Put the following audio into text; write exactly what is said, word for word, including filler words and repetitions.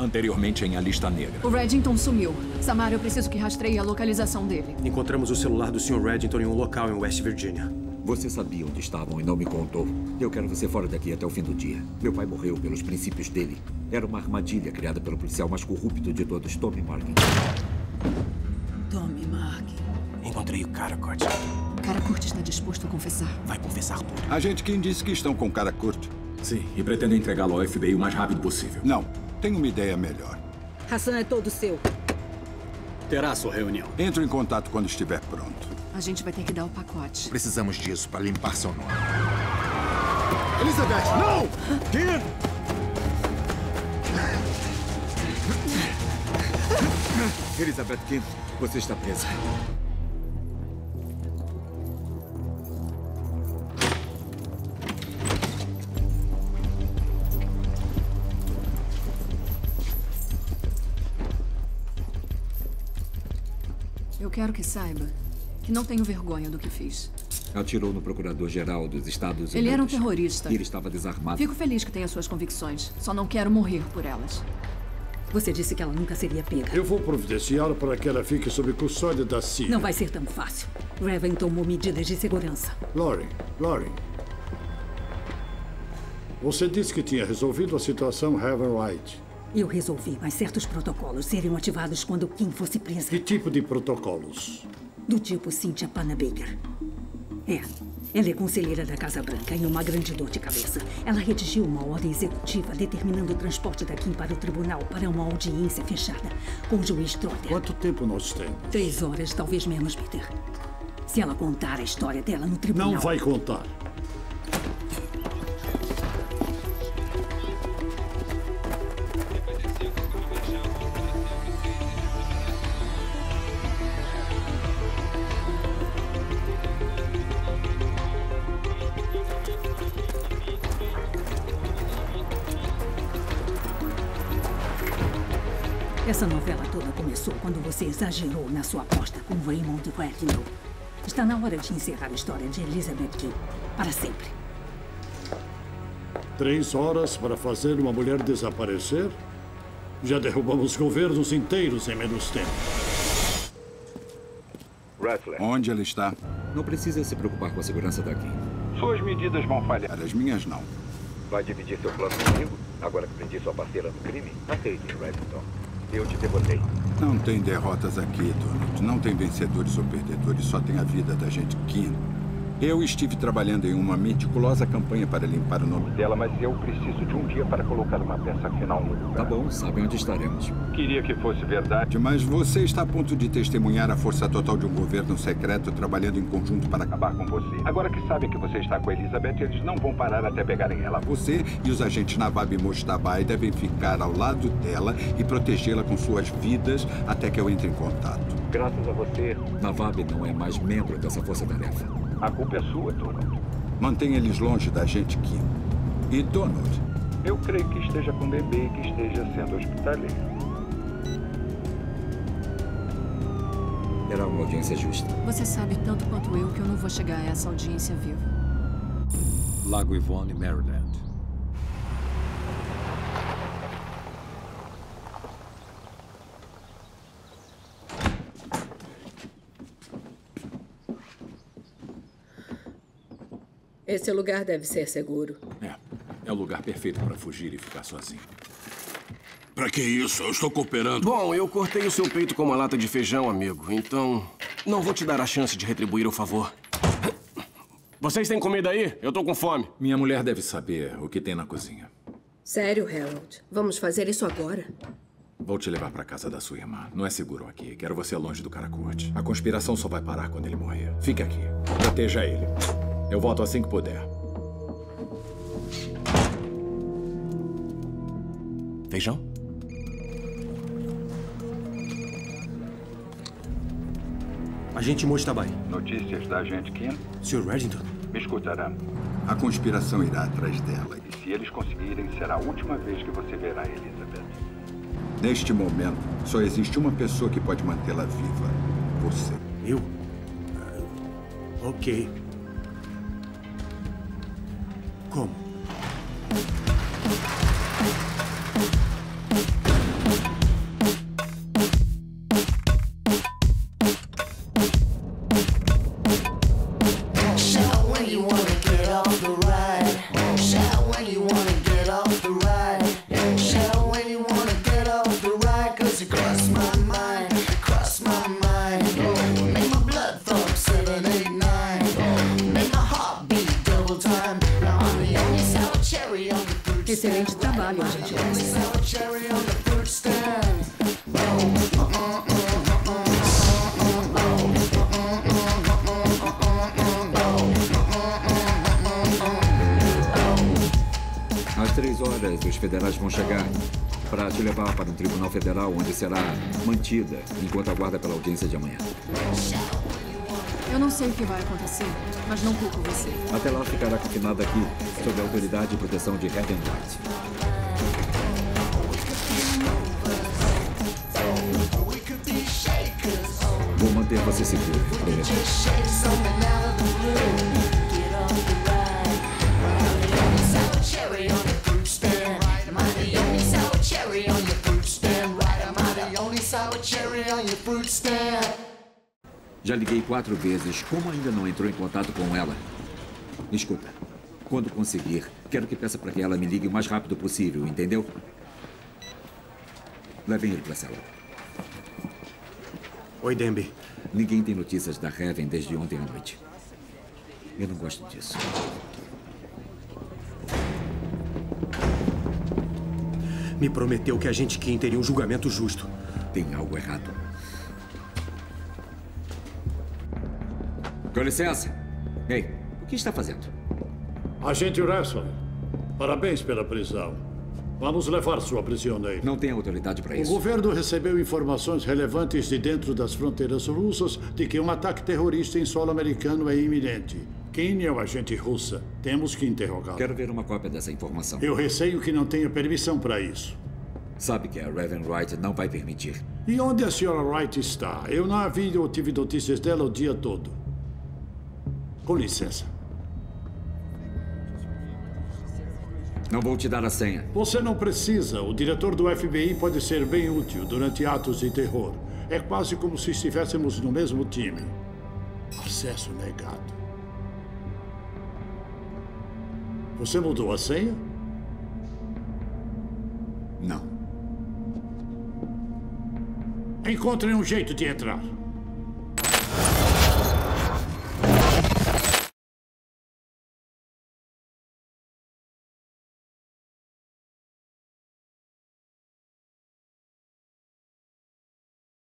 Anteriormente em A Lista Negra. O Reddington sumiu. Samara, eu preciso que rastreie a localização dele. Encontramos o celular do senhor Reddington em um local em West Virginia. Você sabia onde estavam e não me contou. Eu quero você fora daqui até o fim do dia. Meu pai morreu pelos princípios dele. Era uma armadilha criada pelo policial mais corrupto de todos, Tommy Markin. Tommy Markin. Encontrei o Karakurt. Karakurt está disposto a confessar. Vai confessar tudo. Agente Kim disse que estão com Karakurt. Sim, e pretendo entregá-lo ao F B I o mais rápido possível. Não, tenho uma ideia melhor. Hassan é todo seu. Terá sua reunião. Entro em contato quando estiver pronto. A gente vai ter que dar o pacote. Precisamos disso para limpar seu nome. Elizabeth, não! Kim! Elizabeth Kim, você está presa. Eu quero que saiba que não tenho vergonha do que fiz. Atirou no procurador-geral dos Estados Unidos. Ele era um terrorista. E ele estava desarmado. Fico feliz que tenha suas convicções. Só não quero morrer por elas. Você disse que ela nunca seria pega. Eu vou providenciar para que ela fique sob custódia da C I A. Não vai ser tão fácil. Revan tomou medidas de segurança. Lauren, Lauren. Você disse que tinha resolvido a situação Heaven White. Eu resolvi, mas certos protocolos seriam ativados quando Kim fosse presa. Que tipo de protocolos? Do tipo Cynthia Panabaker. É. Ela é conselheira da Casa Branca e uma grande dor de cabeça. Ela redigiu uma ordem executiva determinando o transporte da Kim para o tribunal para uma audiência fechada com o juiz Trotter. Quanto tempo nós temos? Três horas, talvez menos, Peter. Se ela contar a história dela no tribunal... Não vai contar. Essa novela toda começou quando você exagerou na sua aposta com Raymond Reddington. Está na hora de encerrar a história de Elizabeth Kim. Para sempre. Três horas para fazer uma mulher desaparecer? Já derrubamos governos inteiros em menos tempo. Rattler. Onde ela está? Não precisa se preocupar com a segurança daqui. Suas medidas vão falhar. As minhas não. Vai dividir seu plano comigo? Agora que prendi sua parceira no crime? Aceite, Reddington. Eu te derrotei. Não tem derrotas aqui, Donald. Não tem vencedores ou perdedores. Só tem a vida da gente Kim. Eu estive trabalhando em uma meticulosa campanha para limpar o nome dela, mas eu preciso de um dia para colocar uma peça final no lugar. Tá bom, sabe onde estaremos. Queria que fosse verdade, mas você está a ponto de testemunhar a força total de um governo secreto trabalhando em conjunto para acabar com você. Agora que sabem que você está com a Elizabeth, eles não vão parar até pegarem ela. Você e os agentes Nawab e Mojtabai devem ficar ao lado dela e protegê-la com suas vidas até que eu entre em contato. Graças a você, Nawab não é mais membro dessa força-tarefa. A culpa é sua, Donald. Mantenha eles longe da gente, Kim. E, Donald, eu creio que esteja com bebê e que esteja sendo hospitaleiro. Era uma audiência justa. Você sabe tanto quanto eu que eu não vou chegar a essa audiência viva. Lago Yvonne, Maryland. Esse lugar deve ser seguro. É, é o lugar perfeito para fugir e ficar sozinho. Pra que isso? Eu estou cooperando. Bom, eu cortei o seu peito com uma lata de feijão, amigo. Então, não vou te dar a chance de retribuir o favor. Vocês têm comida aí? Eu tô com fome. Minha mulher deve saber o que tem na cozinha. Sério, Harold? Vamos fazer isso agora? Vou te levar para casa da sua irmã. Não é seguro aqui. Quero você longe do Karakurt. A conspiração só vai parar quando ele morrer. Fique aqui. Proteja ele. Eu volto assim que puder. Feijão? Agente Mojtabai. Notícias da agente Kim? senhor Reddington? Me escutará. A conspiração irá atrás dela. E se eles conseguirem, será a última vez que você verá Elizabeth. Neste momento, só existe uma pessoa que pode mantê-la viva. Você. Eu? Uh, ok. Como? valeu, gentileza. Às três horas, os federais vão chegar para te levar para um tribunal federal onde será mantida enquanto aguarda pela audiência de amanhã. Eu não sei o que vai acontecer, mas não culpo você. Até lá ficará confinada aqui, sob a autoridade e proteção de Raven Wright. Vou manter você seguro, prometo. Já liguei quatro vezes. Como ainda não entrou em contato com ela? Escuta, quando conseguir, quero que peça para que ela me ligue o mais rápido possível, entendeu? Levem ele para a cela. Oi, Denby. Ninguém tem notícias da Raven desde ontem à noite. Eu não gosto disso. Me prometeu que a gente Kim teria um julgamento justo. Tem algo errado. Com licença. Ei, o que está fazendo? Agente Wrestler, parabéns pela prisão. Vamos levar sua prisioneira. Não tem autoridade para isso. O governo recebeu informações relevantes de dentro das fronteiras russas de que um ataque terrorista em solo americano é iminente. Quem é o agente russa? Temos que interrogá-lo. Quero ver uma cópia dessa informação. Eu receio que não tenha permissão para isso. Sabe que a Raven Wright não vai permitir. E onde a senhora Wright está? Eu não a vi ou tive notícias dela o dia todo. Com licença. Não vou te dar a senha. Você não precisa. O diretor do F B I pode ser bem útil durante atos de terror. É quase como se estivéssemos no mesmo time. Acesso negado. Você mudou a senha? Não. Encontre um jeito de entrar.